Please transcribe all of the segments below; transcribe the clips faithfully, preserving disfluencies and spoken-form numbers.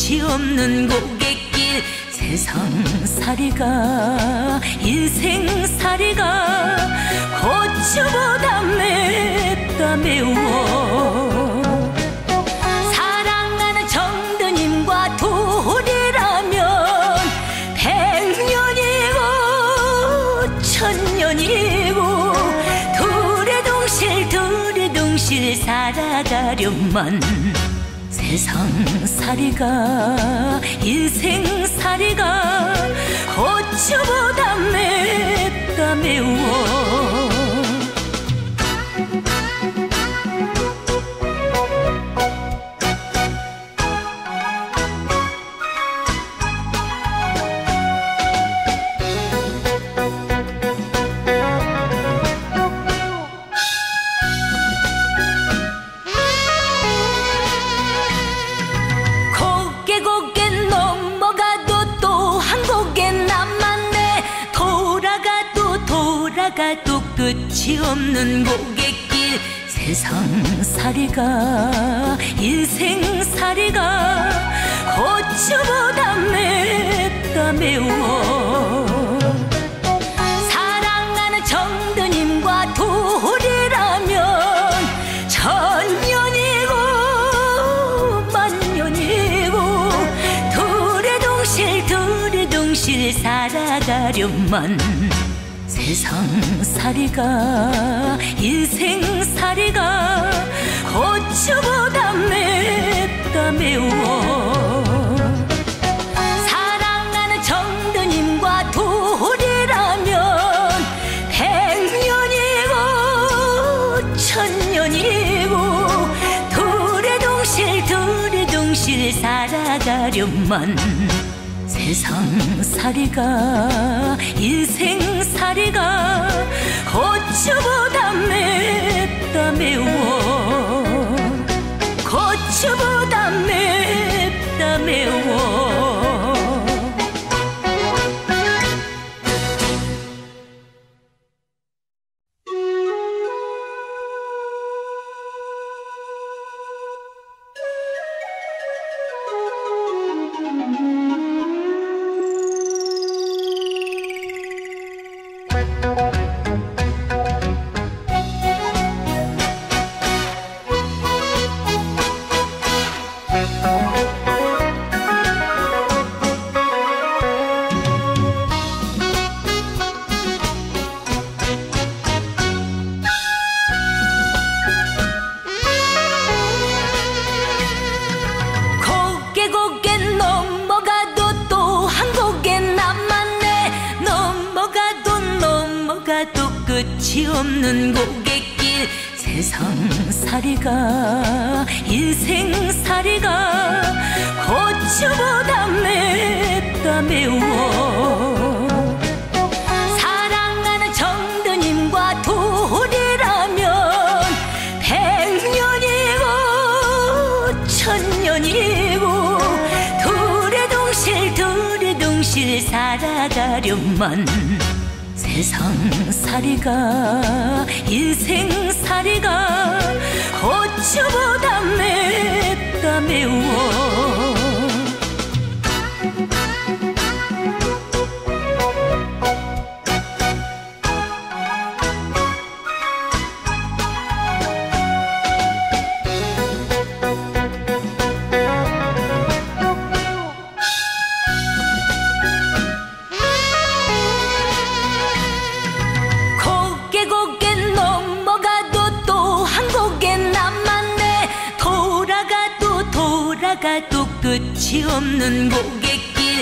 끝이 없는 고갯길 세상살이가 인생살이가 고추보다 맵다 매워 사랑하는 정드님과 둘이라면 백년이고 천년이고 둘의 동실 둘의 동실 살아가려만 세상살이가 인생살이가 고추보다 맵다 매워 또 끝이 없는 고갯길 세상살이가 인생살이가 고추보다 맵다 매워 사랑하는 정드님과 둘이라면 천년이고 만년이고 둘의 동실 둘의 동실 살아가려만 세상살이가 인생살이가 고추보다 맵다 매워 사랑하는 정드님과 둘이라면 백년이고 천년이고 둘의 동실 둘의 동실 살아가려만 세상살이가 인생살이가 고추보다 맵다 매워 고추보다 맵다 매워 끝이 없는 고갯길 세상살이가 인생살이가 고추보다 맵다 매워 사랑하는 정드님과 둘이라면 백년이고 천년이고 둘의 동실 둘의 동실 살아가려만 세상살이가 인생살이가 고추보다 맵다 매워 또 끝이 없는 고갯길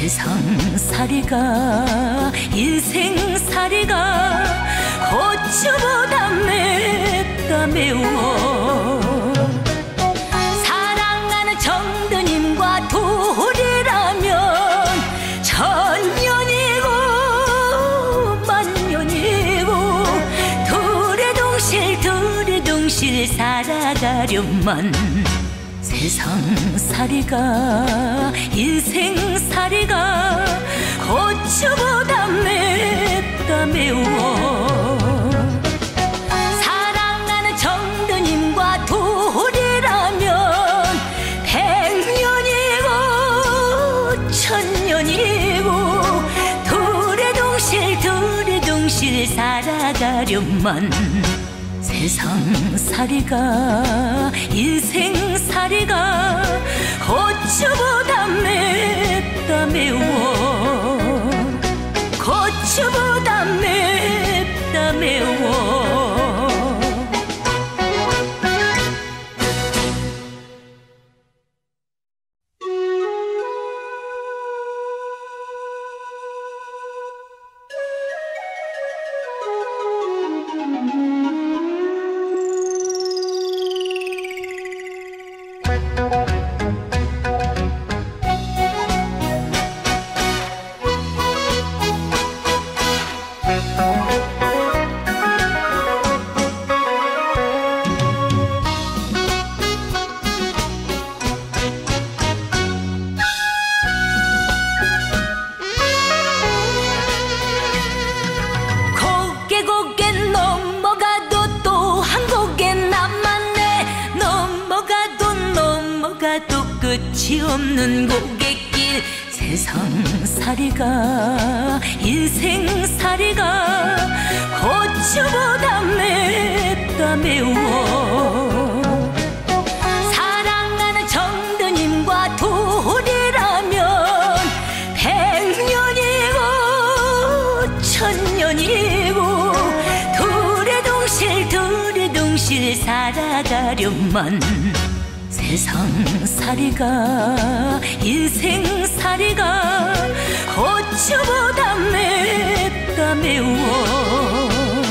세상살이가 인생살이가 고추보다 맵다 매워 사랑하는 정드님과 둘이라면 천년이고 만년이고 둘의 동실 둘의 동실 살아가려만 세상살이가 인생살이가 고추보다 맵다 매워 사랑하는 정드님과 둘이라면 백년이고 살아가려만 세상살이가 인생살이가 고추보다 맵다 매워 고추보다 맵다 매워 끝이 없는 고갯길 세상살이가 인생살이가 고추보다 맵다 매워 사랑하는 정드님과 둘이라면 백년이고 천년이고 둘의 동실 둘의 동실 살아가려만 세상살이가 인생살이가 고추보다 맵다 매워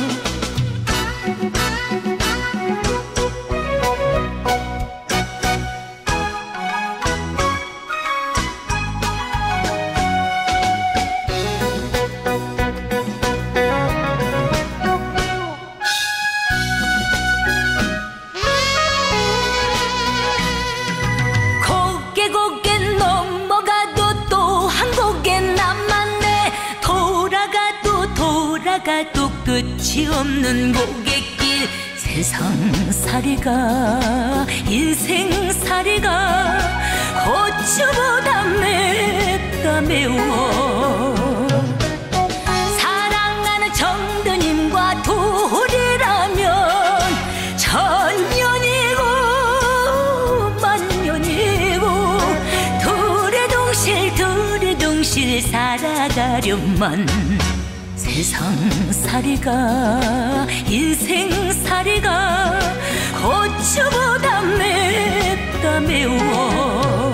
가도 끝이 없는 고갯길 세상살이가 인생살이가 고추보다 맵다 매워 사랑하는 정드님과 둘이라면 천년이고 만년이고 둘의 동실 둘의 동실 살아가려만 세상살이가 인생살이가 고추보다 맵다 매워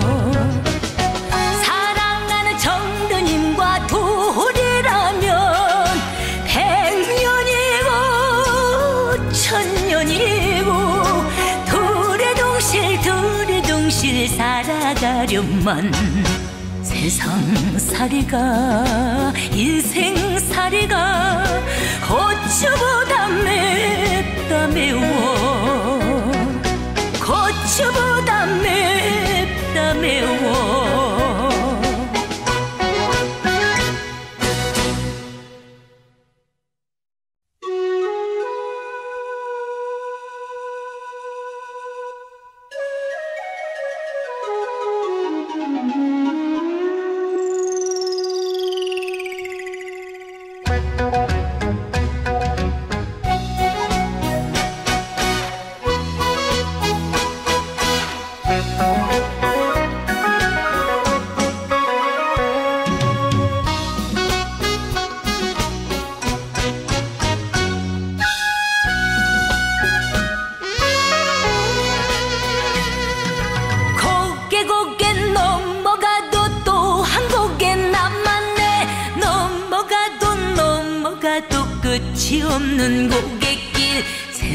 사랑하는 정드님과 둘이라면 백년이고 천년이고 둘의 동실 둘의 동실 살아가려만 세상살이가 인생살이가 고추보다 맵다 매워 고추보다 맵다 매워 끝이 없는 고갯길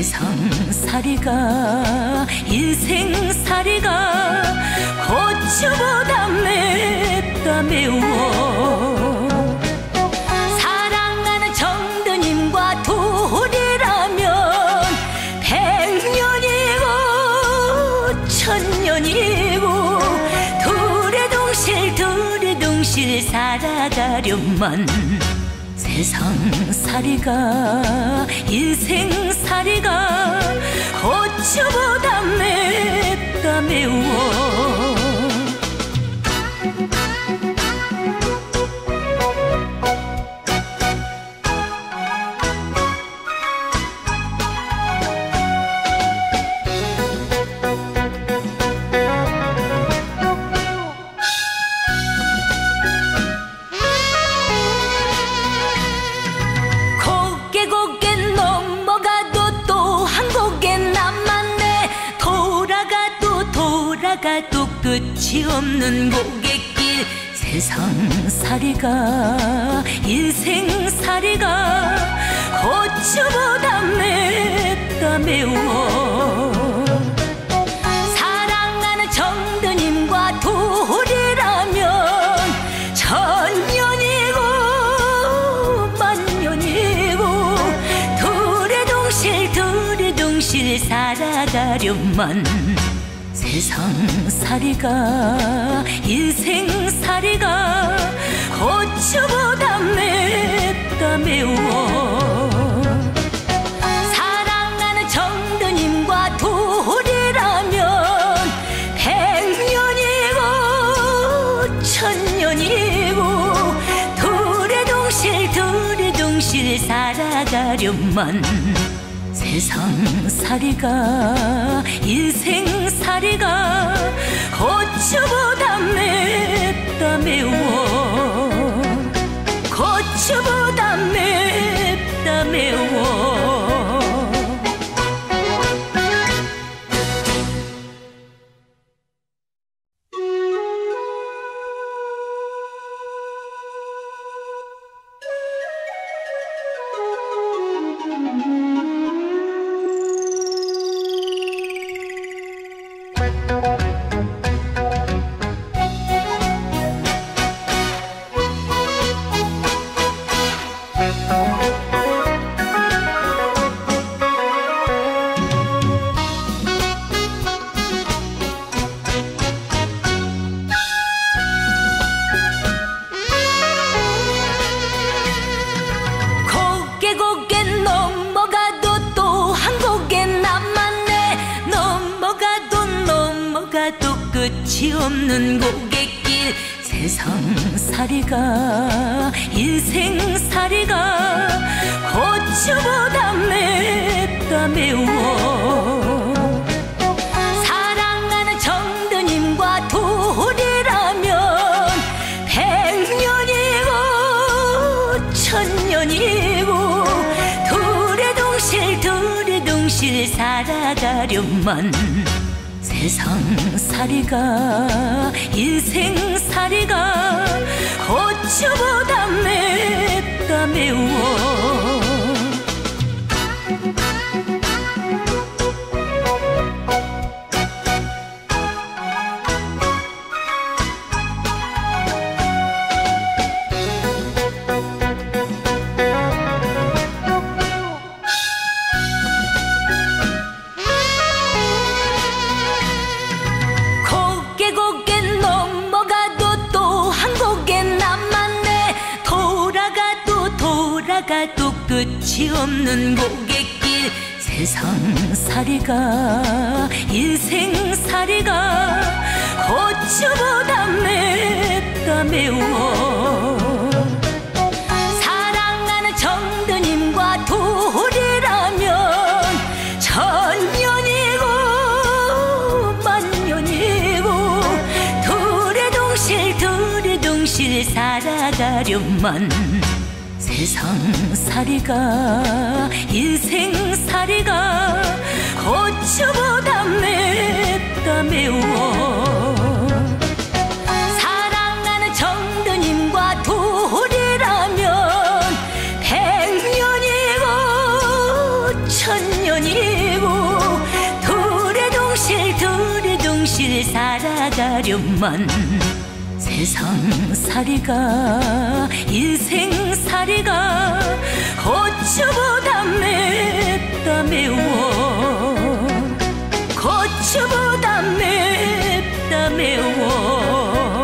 세상살이가 인생살이가 고추보다 맵다 매워 사랑하는 정드님과 둘이라면 백년이고 천년이고 둘의 동실 둘의 동실 살아가려만 세상살이가 인생살이가 고추보다 맵다 매워 끝이 없는 고갯길 세상살이가 인생살이가 고추보다 맵다 매워 사랑하는 정드님과 둘이라면 천년이고 만년이고 둘의 동실 둘의 동실 살아가려만 세상살이가 인생살이가 고추보다 맵다 매워 사랑하는 정드님과 둘이라면 백년이고 천년이고 둘의 동실 둘의 동실 살아가려만 세상살이가 인생살이가 고추보다 맵다 매워 고추보다 맵다 매워 끝이 없는 고갯길 세상살이가 인생살이가 고추보다 맵다 매워 사랑하는 정드님과 둘이라면 백년이고 천년이고 둘의 동실 둘의 동실 살아가려만 세상살이가 인생살이가 고추보다 맵다 매워 또 끝이 없는 고갯길 세상살이가 인생살이가 고추보다 맵다 매워 사랑하는 정드님과 둘이라면 천년이고 만년이고 둘의 동실 둘의 동실 살아가려만 세상살이가 인생살이가 고추보다 맵다 매워 사랑하는 정드님과 둘이라면 백년이고 천년이고 둘의 동실 둘의 동실 살아가려만 세상살이가 인생살이가 고추보다 맵다 매워 고추보다 맵다 매워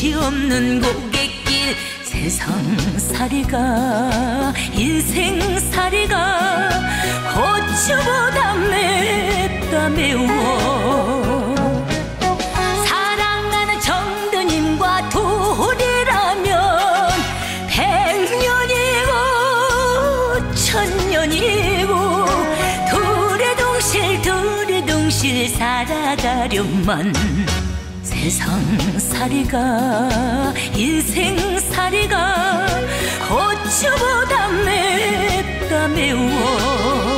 끝이 없는 고갯길 세상살이가 인생살이가 고추보다 맵다 매워 사랑하는 정드님과 둘이라면 백년이고 천년이고 둘의 동실 둘의 동실 살아가려만 세상살이가 인생살이가 고추보다 맵다 매워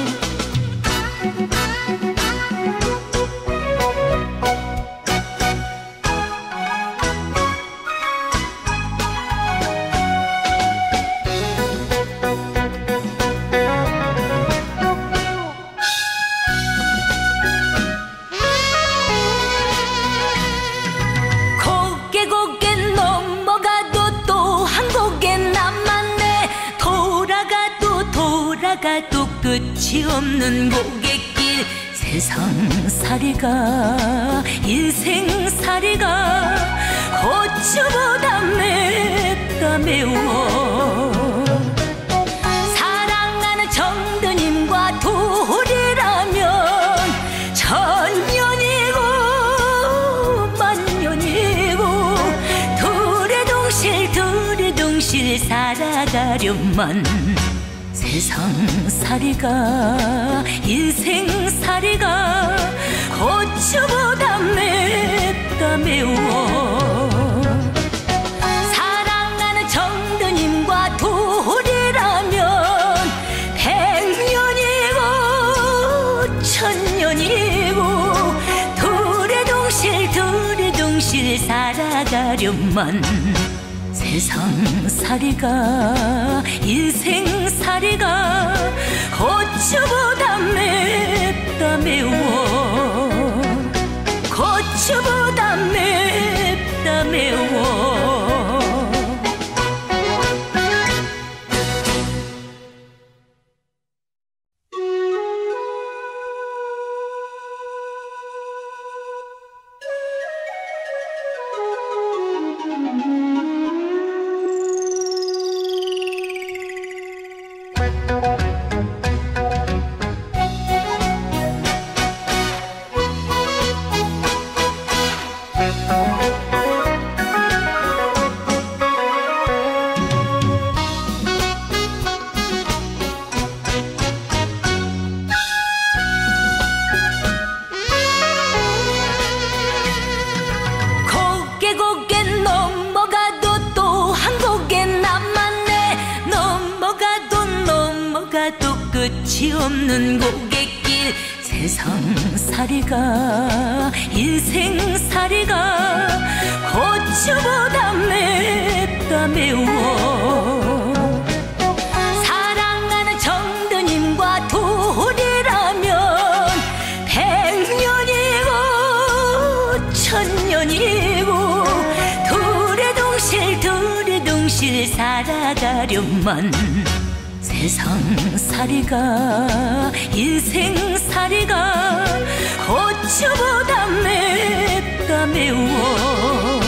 돌아가도 끝이 없는 고갯길 세상살이가 인생살이가 고추보다 맵다 매워 사랑하는 정드님과 둘이라면 천년이고 만년이고 둘의 동실 둘의 동실 살아가려만 세상살이가 인생살이가 고추보다 맵다 매워 사랑하는 정드님과 둘이라면 백년이고 천년이고 둘의 동실 둘의 동실 살아가려만 세상살이가 인생살이가 고추보다 맵다 매워 고추보다 맵다 매워 끝이 없는 고갯길 세상살이가 인생살이가 고추보다 맵다 매워 사랑하는 정드님과 둘이라면 백년이고 천년이고 둘의 동실 둘의 동실 살아가려만 세상살이가 인생살이가 고추보다 맵다 매워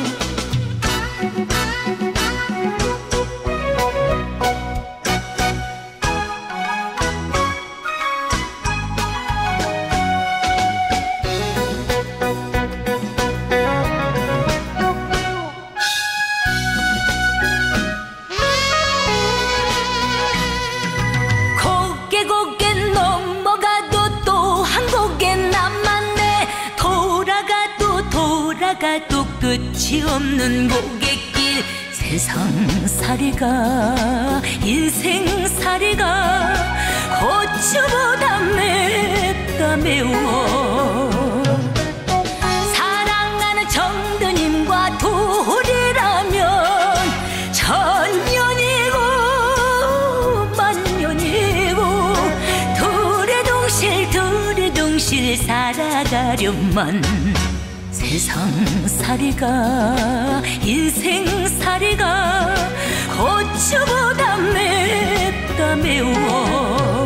돌아가도 끝이 없는 고갯길 세상살이가 인생살이가 고추보다 맵다 매워 사랑하는 정드님과 둘이라면 천년이고 만년이고 둘의 동실 둘의 동실 살아가려만 세상살이가 인생살이가 고추보다 맵다 매워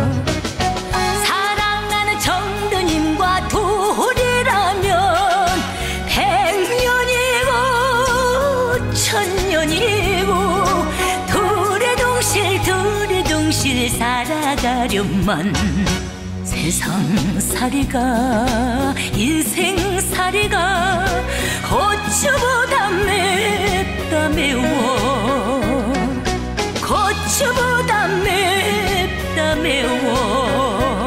사랑하는 정드님과 둘이라면 백년이고 살아가려만 세상살이가 인생살이가 고추보다 맵다 매워 고추보다 맵다 매워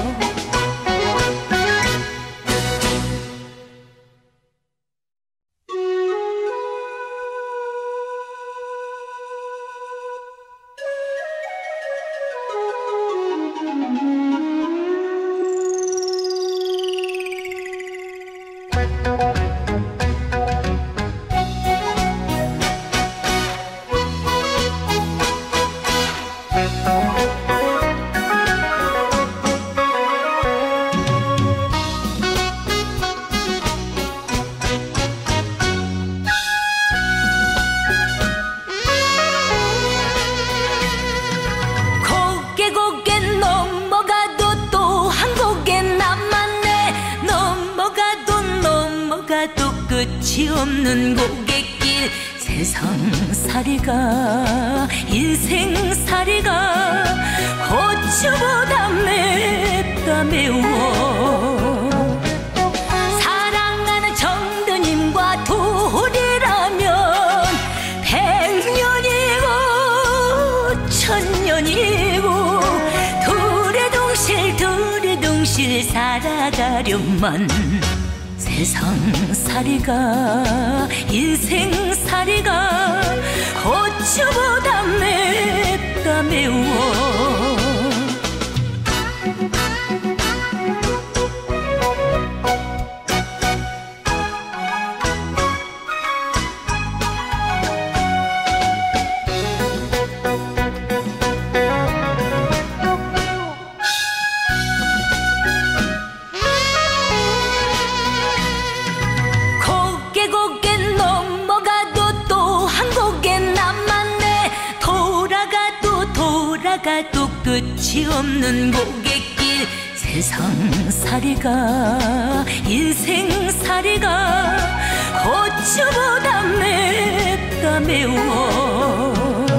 끝이 없는 고갯길 세상살이가 인생살이가 고추보다 맵다 매워 사랑하는 정드님과 둘이라면 백년이고 천년이고 둘의 동실 둘의 동실 살아가려만 세상살이가 인생살이가 고추보다 맵다 매워 또 끝이 없는 고갯길 세상살이가 인생살이가 고추보다 맵다 매워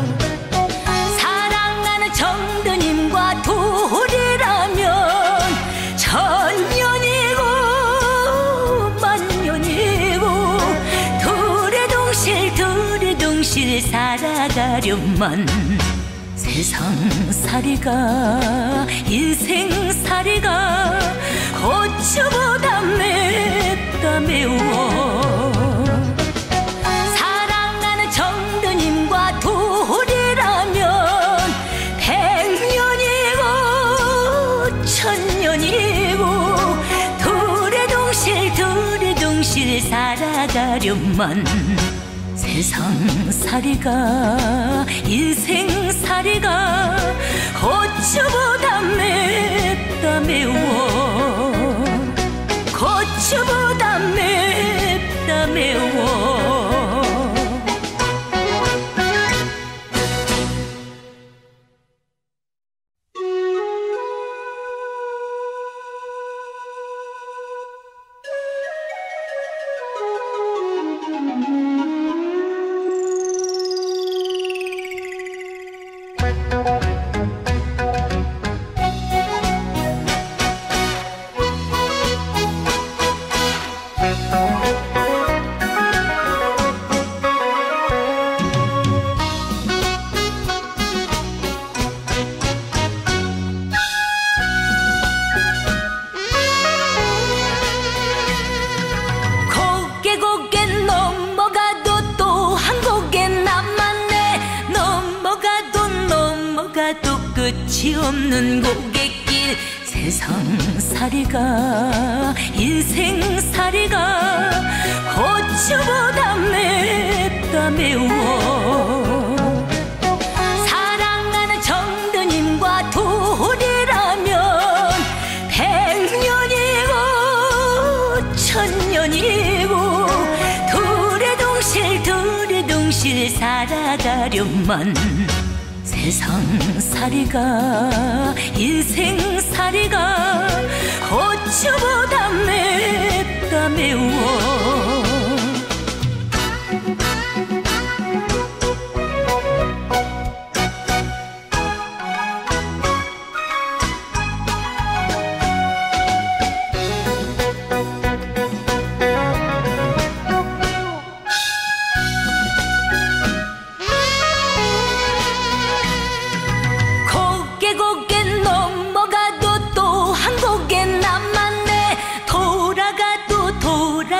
사랑하는 정드님과 둘이라면 천년이고 만년이고 둘의 동실 둘의 동실 살아가려만 세상살이가 인생살이가 고추보다 맵다 매워 사랑하는 정드님과 둘이라면 백년이고 천년이고 둘의 동실 둘의 동실 살아가려만 세상살이가 인생살이가 고추보다 맵다 매워 고추보다 맵다 매워 끝이 없는 고갯길 세상살이가 인생살이가 고추보다 맵다 매워 사랑하는 정드님과 둘이라면 백년이고 천년이고 둘의 동실 둘의 동실 살아가려만 세상살이가 인생살이가 고추보다 맵다 매워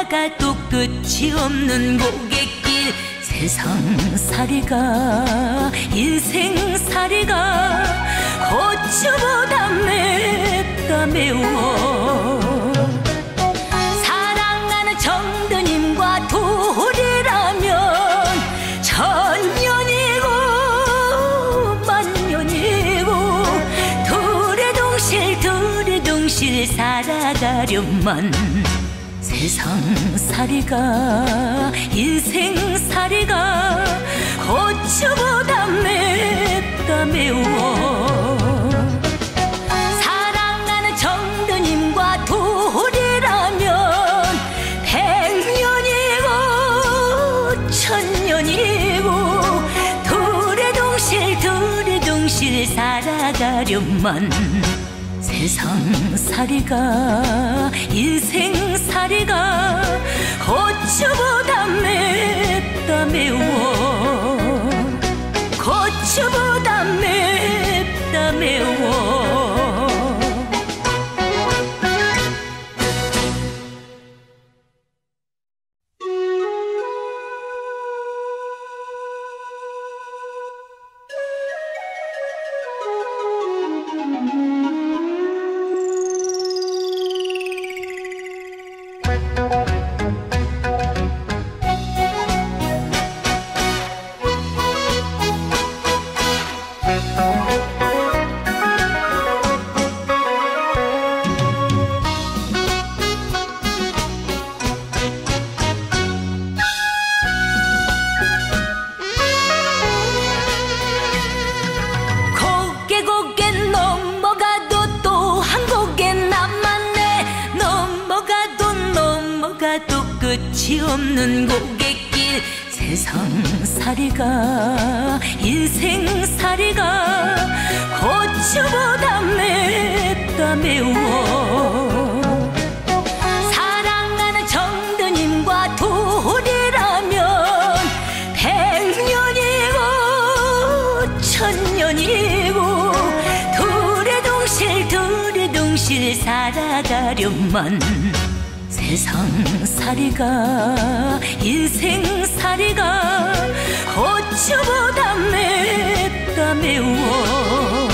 돌아가도 끝이 없는 고갯길 세상살이가 인생살이가 고추보다 맵다 매워 사랑하는 정드님과 둘이라면 천년이고 만년이고 둘의 동실 둘의 동실 살아가려만 세상살이가 인생살이가 고추보다 맵다 매워 사랑하는 정드님과 둘이라면 백년이고 천년이고 둘의 동실 둘의 동실 살아가려만 세상살이가 인생살이가 고추보다 맵다 매워 고추보다 맵다 매워 끝이 없는 고갯길 세상살이가 인생살이가 고추보다 맵다 매워 사랑하는 정드님과 둘이라면 백년이고 천년이고 둘의 동실 둘의 동실 살아가려만 세상살이가 인생살이가 고추보다 맵다 매워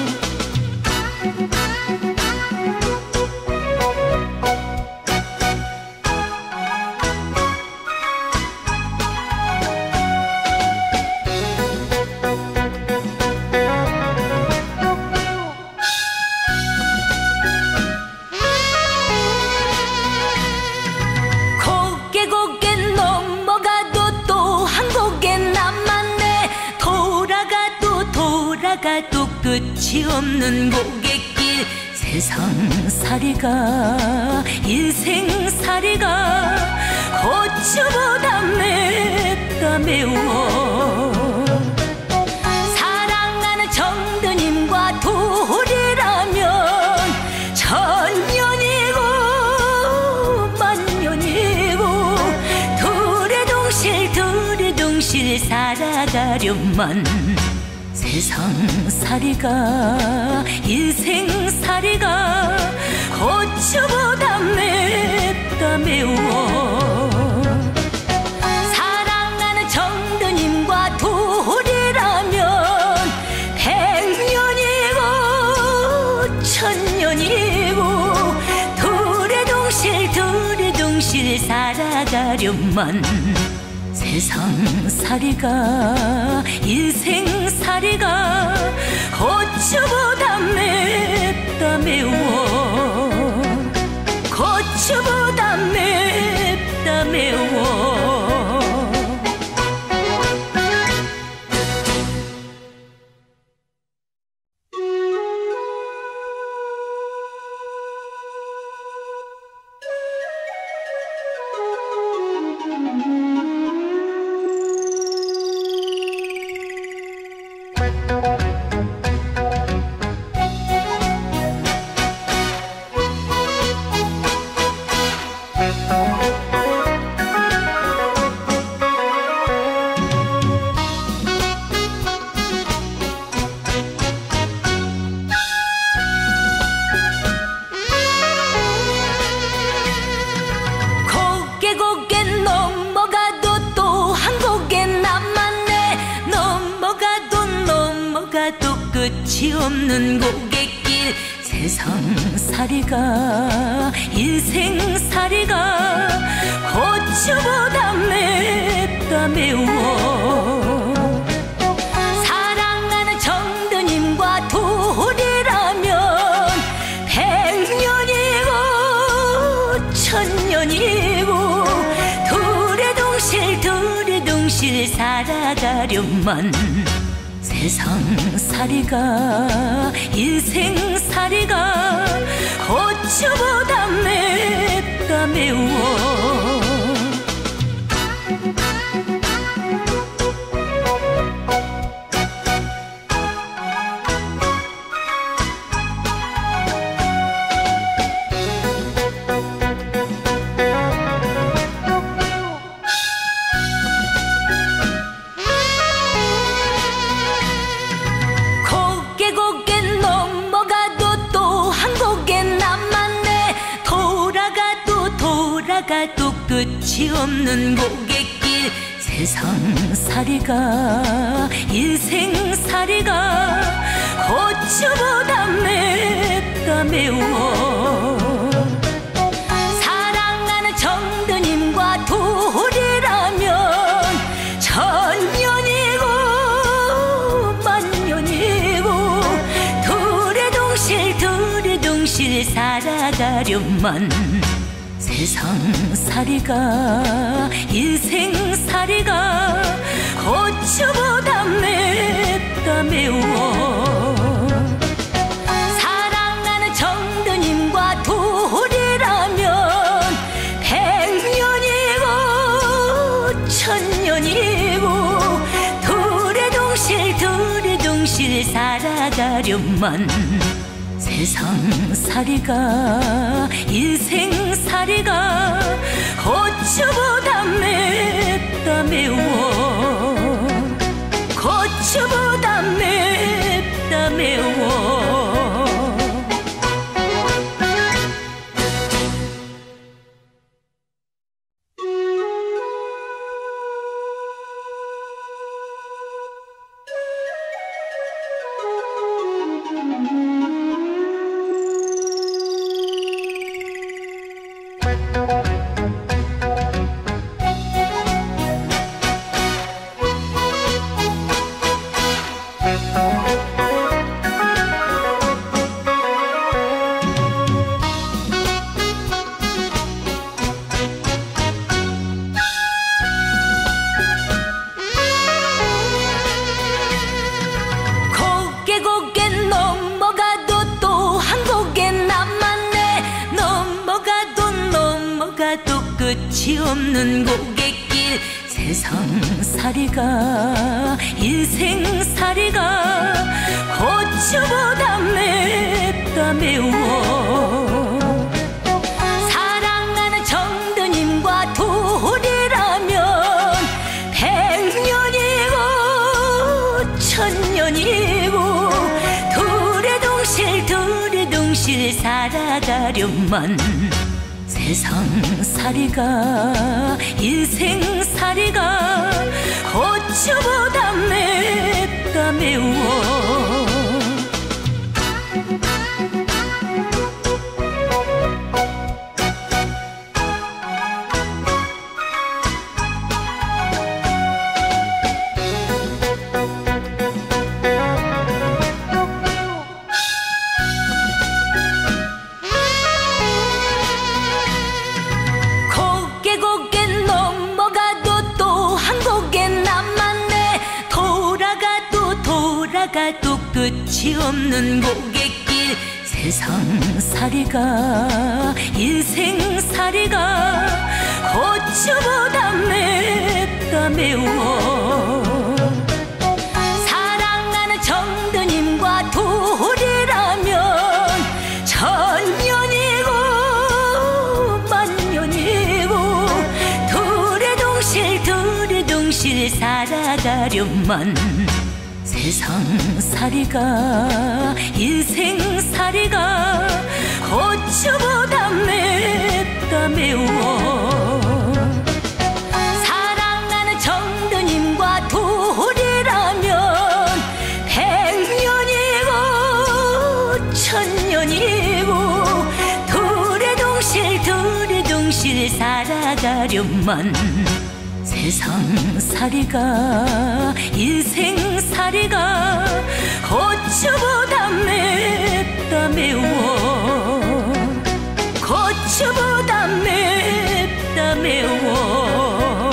가도 끝이 없는 고갯길 세상살이가 인생살이가 고추보다 맵다 매워 사랑하는 정드님과 둘이라면 천년이고 만년이고 둘의 동실 둘의 동실 살아가려만 세상살이가 인생살이가 고추보다 맵다 매워 사랑하는 정드님과 둘이라면 백년이고 천년이고 둘의 동실 둘의 동실 살아가려만 세상살이가 인생살이가 고추보다 맵다 매워 고추보다 맵다 매워 끝이 없는 고갯길 세상살이가 인생살이가 고추보다 맵다 매워 사랑하는 정드님과 둘이라면 백년이고 천년이고 둘의 동실 둘의 동실 살아가려만 세상살이가 인생살이가 고추보다 맵다 매워 또 끝이 없는 고갯길 세상살이가 인생살이가 고추보다 맵다 매워 사랑하는 정드님과 둘이라면 천년이고 만년이고 둘의 동실 둘의 동실 살아가려만 세상살이가 인생살이가 고추보다 맵다 매워 사랑하는 정드님과 둘이라면 백년이고 천년이고 둘의 동실 둘의 동실 살아가려만 세상살이가 인생살이가 고추보다 맵다 매워 고추보다 맵다 매워 끝이 없는 고갯길 세상살이가 인생살이가 고추보다 맵다 매워 사랑하는 정드님과 둘이라면 백년이고 천년이고 둘의 동실 둘의 동실 살아가려만 세상살이가 인생살이가 고추보다 맵다 매워 또 끝이 없는 고갯길 세상살이가 인생살이가 고추보다 맵다 매워 사랑하는 정드님과 둘이라면 천년이고 만년이고 둘의 동실 둘의 동실 살아가려만 세상살이가 인생살이가 고추보다 맵다 매워 사랑하는 정드님과 둘이라면 백년이고 동실동실 살아가려만 세상살이가 인생살이가 고추보다 맵다 매워 고추보다 맵다 매워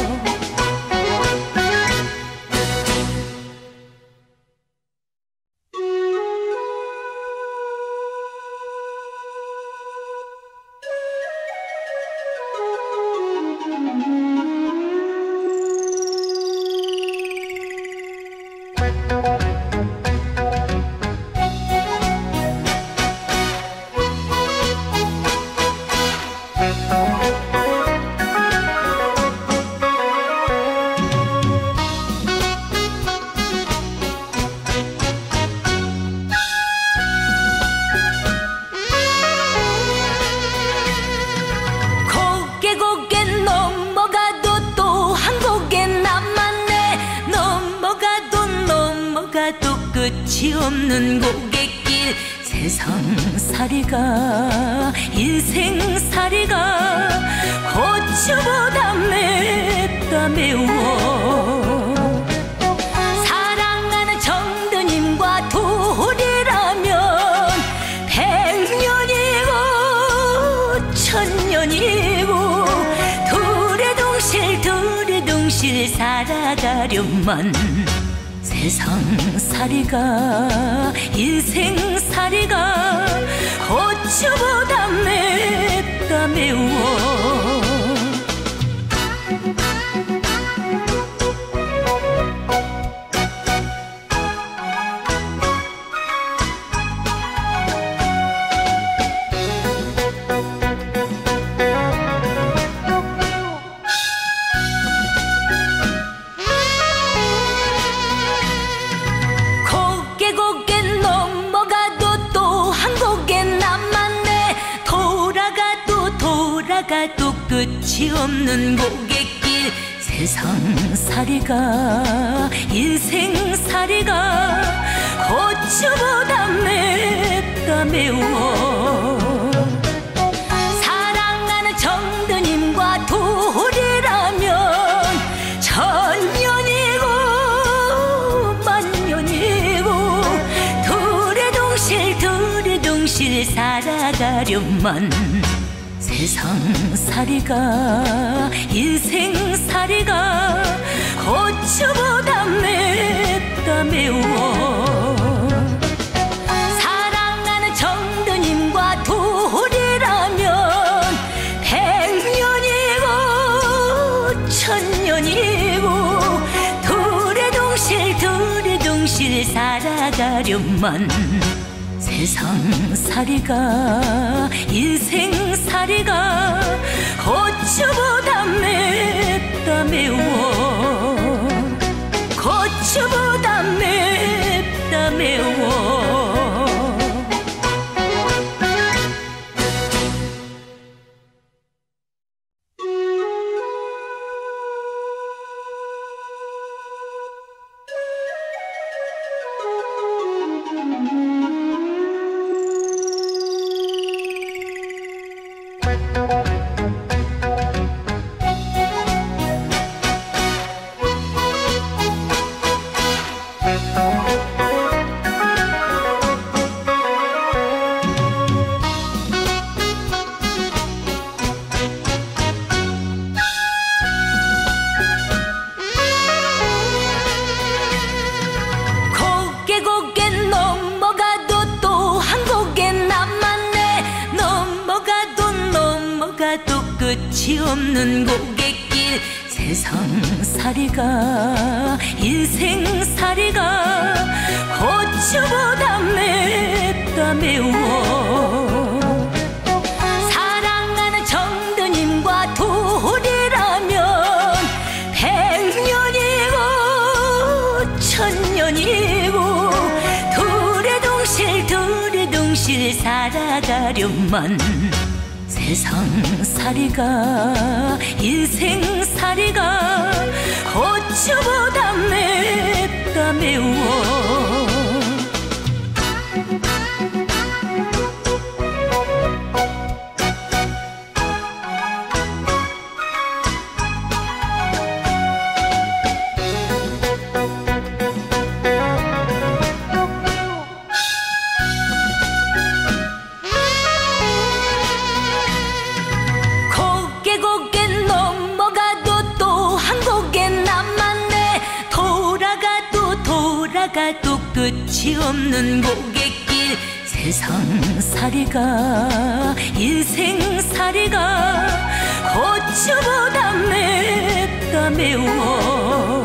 끝이 없는 고갯길 세상살이가 인생살이가 고추보다 맵다 매워 사랑하는 정드님과 둘이라면 백년이고 천년이고 둘의 동실 둘의 동실 살아가려만 세상살이가 인생살이가 고추보다 맵다 매워 또 끝이 없는 고갯길 세상살이가 인생살이가 고추보다 맵다 매워 사랑하는 정드님과 둘이라면 천년이고 만년이고 둘의 동실 둘의 동실 살아가려만 세상살이가 인생살이가 고추보다 맵다 매워 사랑하는 정드님과 둘이라면 백년이고 천년이고 둘의 동실 둘의 동실 살아가려만 세상살이가 인생살이가 고추보다 맵다 매워 고추보다 맵다 매워 끝이 없는 고갯길 세상살이가 인생살이가 고추보다 맵다 매워 사랑하는 정드님과 둘이라면 백년이고 천년이고 둘의 동실 둘의 동실 살아가려만 세상살이가 인생살이가 고추보다 맵다 매워 살아가도 끝이 없는 고갯길 세상살이가 인생살이가 고추보다 맵다 매워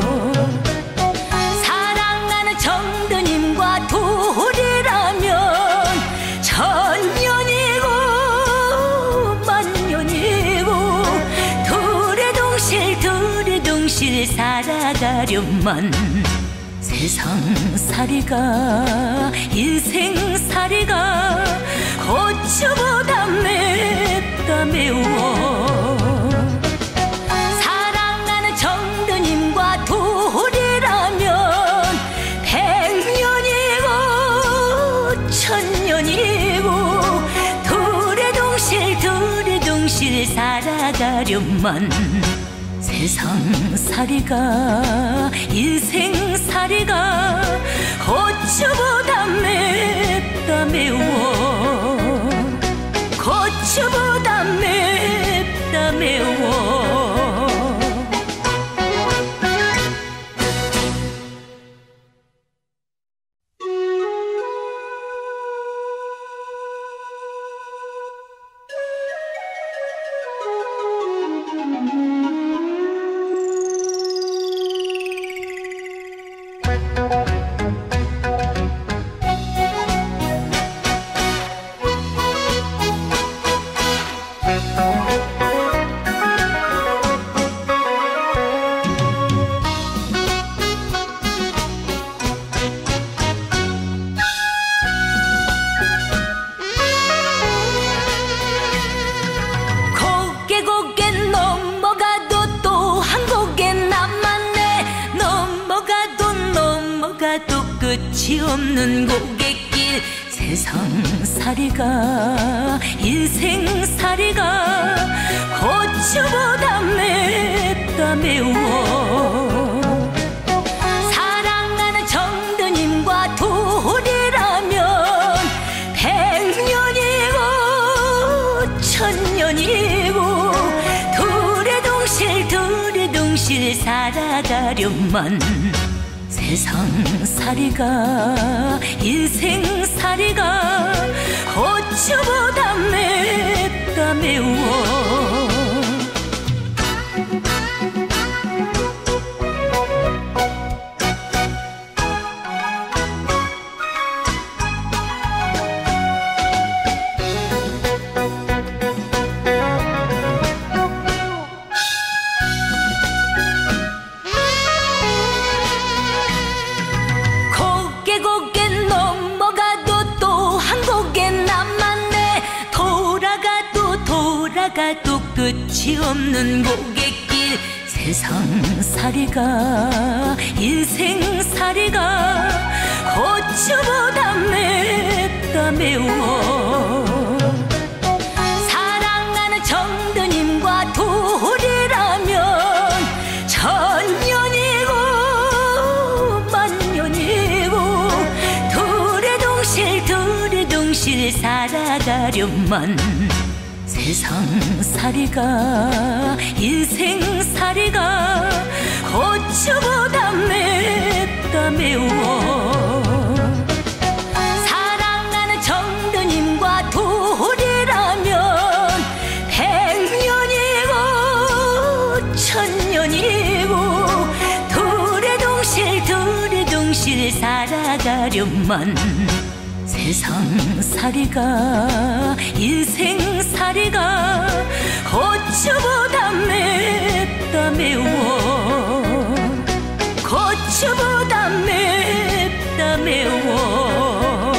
사랑하는 정드님과 둘이라면 천년이고 만년이고 둘의 동실 둘의 동실 살아가려만 세상살이가 인생살이가 고추보다 맵다 매워 사랑하는 정드님과 둘이라면 백년이고 천년이고 둘의 동실 둘의 동실 살아가려만 세상살이가 인생살이가 고추보다 맵다 매워 고추보다 맵다 매워 끝이 없는 고갯길 세상살이가 인생살이가 고추보다 맵다 매워 사랑하는 정드님과 둘이라면 백년이고 천년이고 둘의 동실 둘의 동실 살아가려만 세상살이가 인생살이가 고추보다 맵다 매워 또 끝이 없는 고갯길 세상살이가 인생살이가 고추보다 맵다 매워 사랑하는 정드님과 둘이라면 천년이고 만년이고 둘의 동실 둘의 동실 살아가려만 세상살이가 인생살이가 고추보다 맵다 매워 사랑하는 정드님과 둘이라면 백년이고 천년이고 둘의 동실 둘의 동실 살아가려만 세상살이가 인생살이가 고추보다 맵다 매워 고추보다 맵다 매워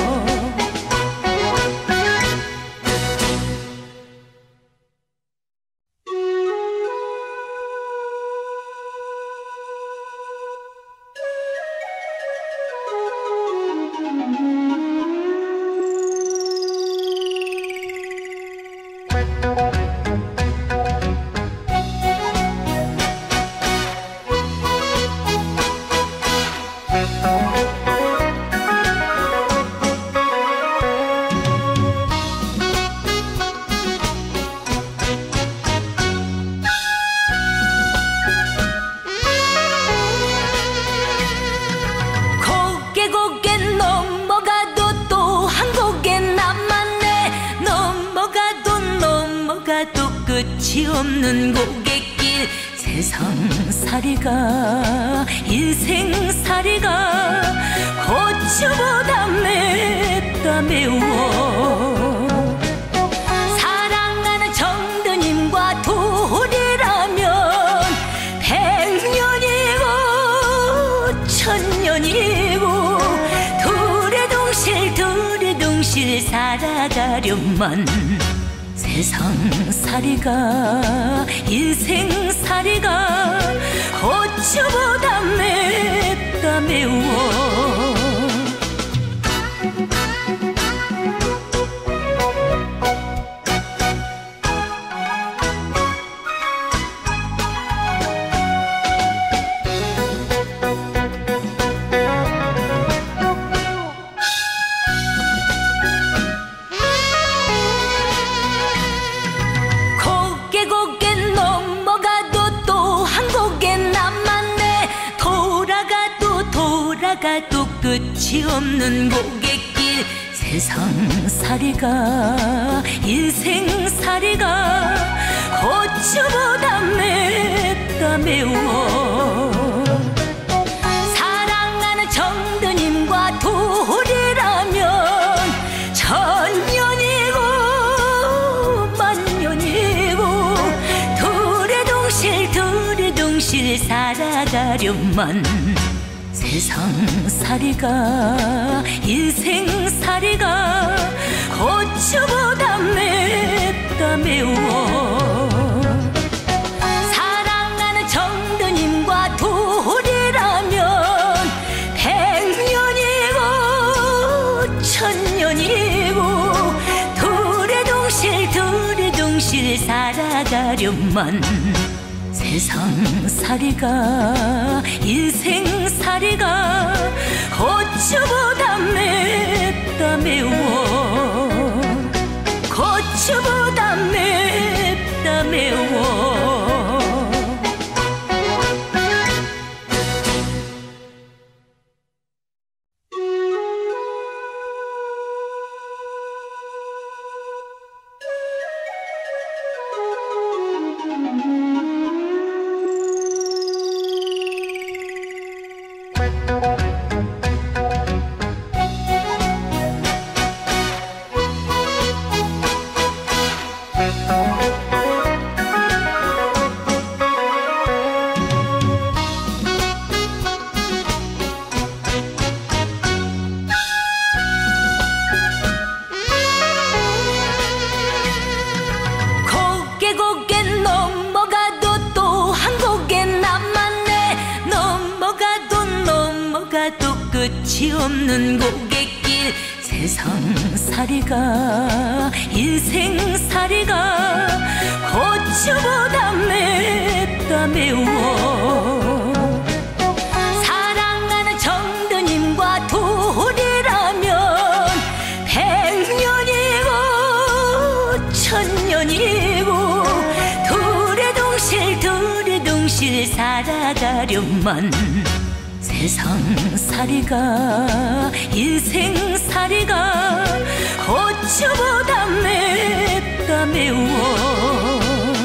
Bye. 넘어가도 끝이 없는 고갯길 세상살이가 인생살이가 고추보다 맵다 매워 사랑하는 정드님과 둘이라면 백년이고 천년이고 둘의 동실 둘의 동실 살아가려만 세상살이가 인생살이가 고추보다 맵다 매워 가도 끝이 없는 고갯길 세상살이가 인생살이가 고추보다 맵다 매워 사랑하는 정드님과 둘이라면 천년이고 만년이고 둘의 동실 둘의 동실 살아가려만 세상살이가 인생살이가 고추보다 맵다 매워 사랑하는 정드님과 둘이라면 백년이고 천년이고 둘의 동실 둘의 동실 살아가려만 세상살이가 인생살이가 고추보다 맵다 매워 고추보다 맵다 매워 끝이 없는 고갯길 세상살이가 인생살이가 고추보다 맵다 매워 사랑하는 정드님과 둘이라면 백년이고 천년이고 둘의 동실 둘의 동실 살아가려만 세상살이가 인생살이가 고추보다 맵다 매워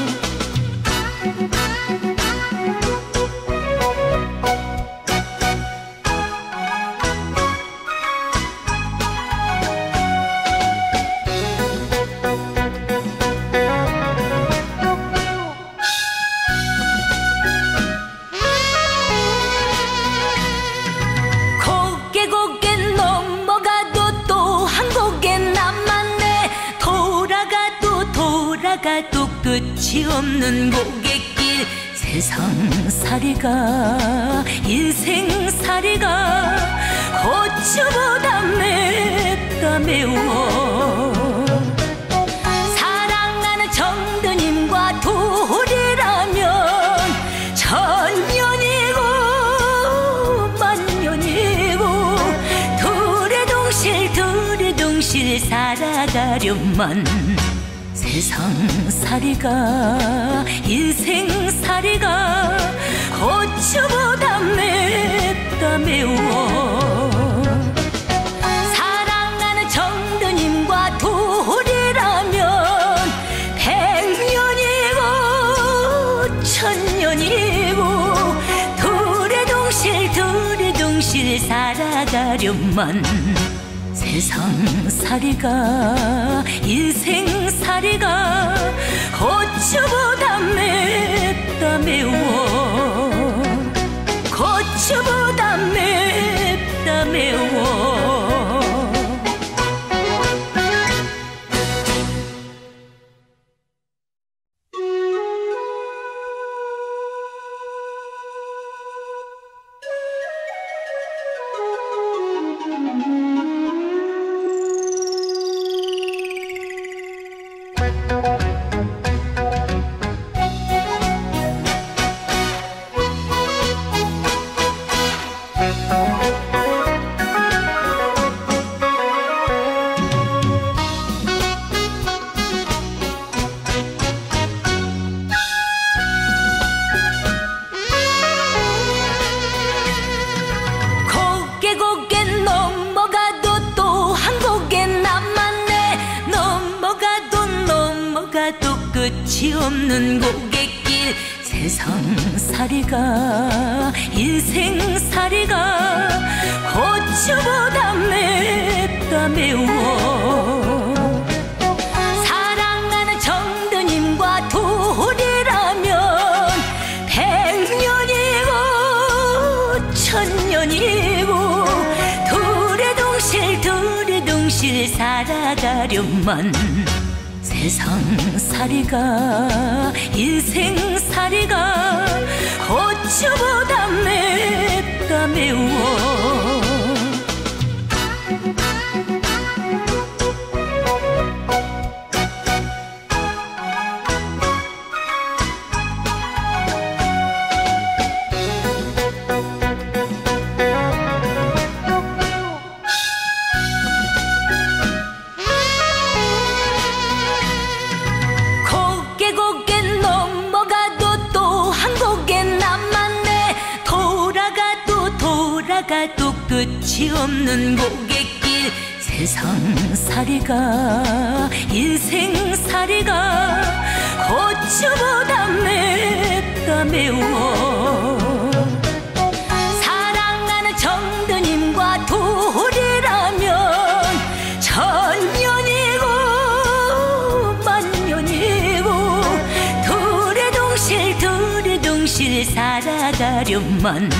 가도 끝이 없는 고갯길 세상살이가 인생살이가 고추보다 맵다 매워 사랑하는 정드님과 둘이라면 천년이고 만년이고 둘의 동실 둘의 동실 살아가려만 세상살이가 인생살이가 고추보다 맵다 매워 사랑하는 정드님과 둘이라면 백년이고 살아가려만 세상살이가 인생살이가 고추보다 맵다 매워 고추보다 맵다 매워 끝이 없는 고갯길 세상살이가 인생살이가 고추보다 맵다 매워 사랑하는 정드님과 둘이라면 백년이고 천년이고 둘의 동실 둘의 동실 살아가려만 세상살이가 인생살이가 고추보다 맵다 매워 또 끝이 없는 고갯길 세상살이가 인생살이가 고추보다 맵다 매워 사랑하는 정드님과 둘이라면 천년이고 만년이고 둘의 동실 둘의 동실 살아가려만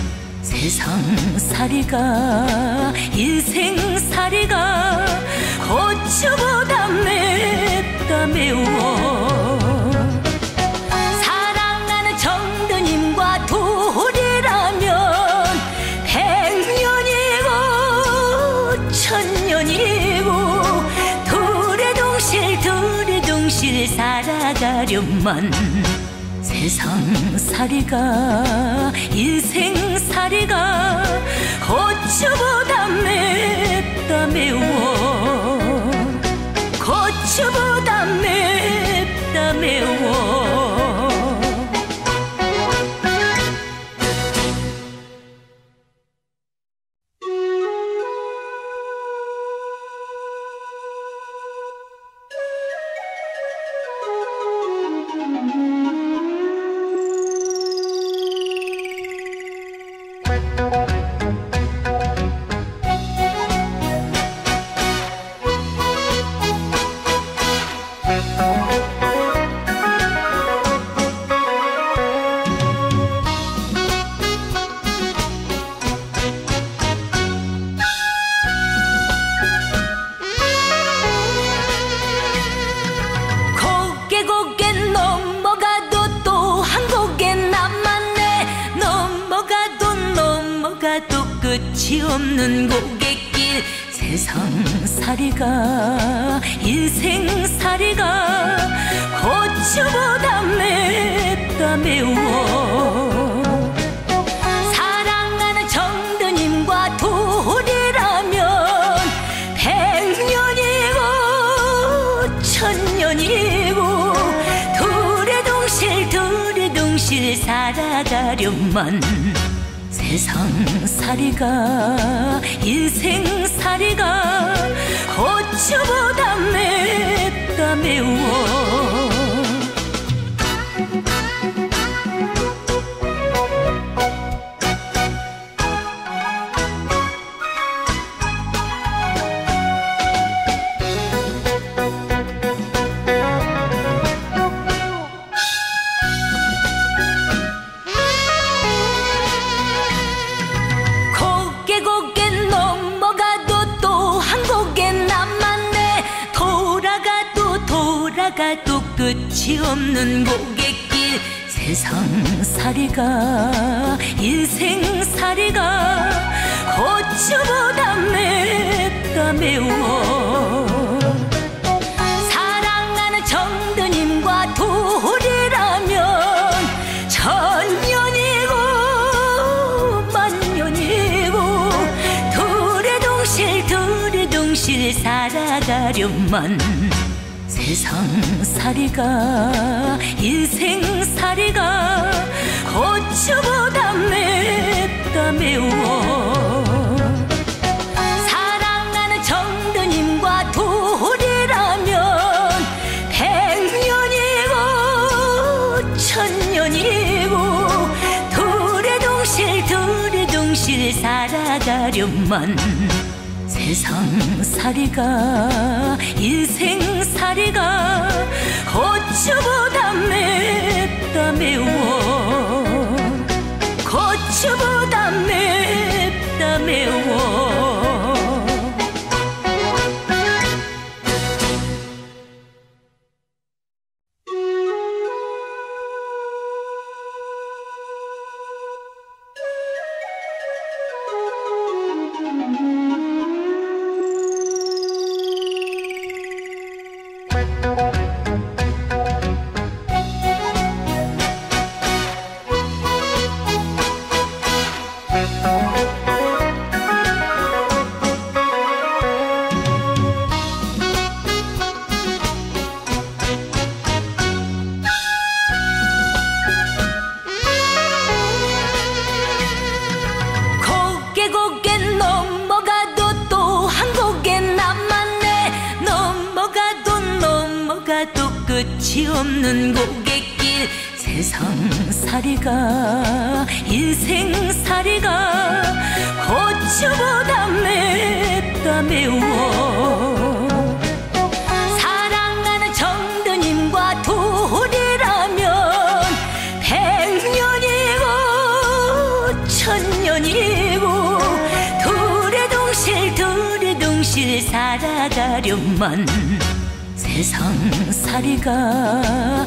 세상살이가 인생살이가 고추보다 맵다 매워 사랑하는 정드님과 둘이라면 백년이고 천년이고 둘의 동실 둘의 동실 살아가려만 세상살이가 인생살이가 고추보다 맵다 매워 고추보다 맵다 매워 끝이 없는 고갯길 세상살이가 인생살이가 고추보다 맵다 매워 사랑하는 정드님과 둘이라면 백년이고 천년이고 둘의 동실 둘의 동실 살아가려만 세상살이가 인생살이가 고추보다 맵다 매워 끝이 없는 고갯길 세상살이가 인생살이가 고추보다 맵다 매워 사랑하는 정드님과 둘이라면 천년이고 만년이고 둘의 동실 둘의 동실 살아가려만 세상살이가 인생살이가 고추보다 맵다 매워 사랑하는 정드님과 둘이라면 백년이고 천년이고 둘의 동실 둘의 동실 살아가려만 세상살이가 인생살이가 고추보다 맵다 매워 고추보다 맵다 매워 끝이 없는 고갯길 세상살이가 인생살이가 고추보다 맵다 매워 사랑하는 정드님과 둘이라면 백년이고 천년이고 둘의 동실 둘의 동실 살아가려만 세상살이가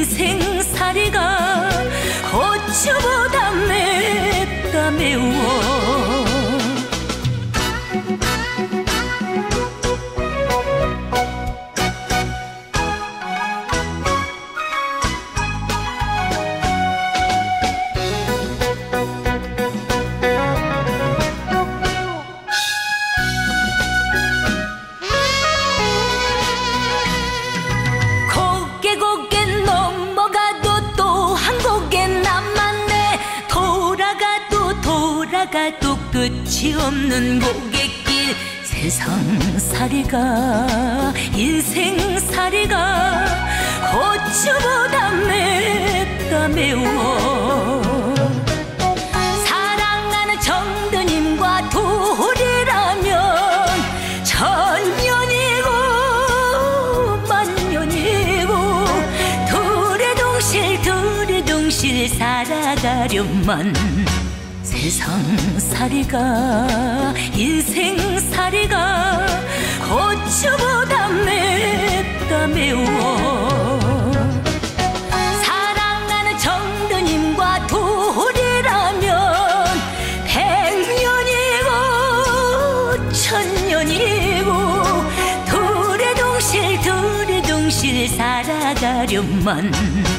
인생살이가 고추보다 맵다 매워 또 끝이 없는 고갯길 세상살이가 인생살이가 고추보다 맵다 매워 사랑하는 정드님과 둘이라면 천년이고 만년이고 둘의 동실 둘의 동실 살아가려만 세상살이가 인생살이가 고추보다 맵다 매워 사랑하는 정드님과 둘이라면 백년이고 천년이고 둘의 동실 둘의 동실 살아가려만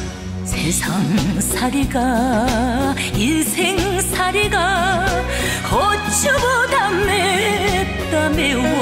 세상살이가 인생살이가 고추보다 맵다 매워